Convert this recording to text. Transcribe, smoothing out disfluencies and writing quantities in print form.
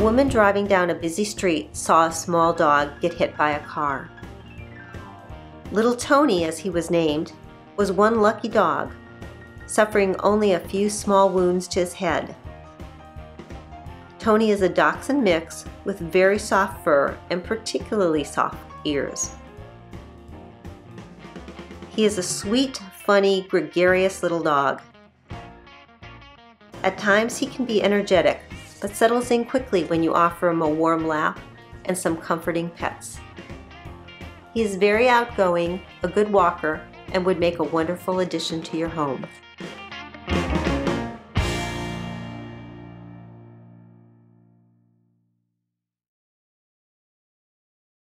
woman driving down a busy street saw a small dog get hit by a car. Little Tony, as he was named, was one lucky dog, suffering only a few small wounds to his head. Tony is a Dachshund mix with very soft fur and particularly soft ears. He is a sweet, funny, gregarious little dog. At times he can be energetic, but settles in quickly when you offer him a warm lap and some comforting pets. He is very outgoing, a good walker, and would make a wonderful addition to your home.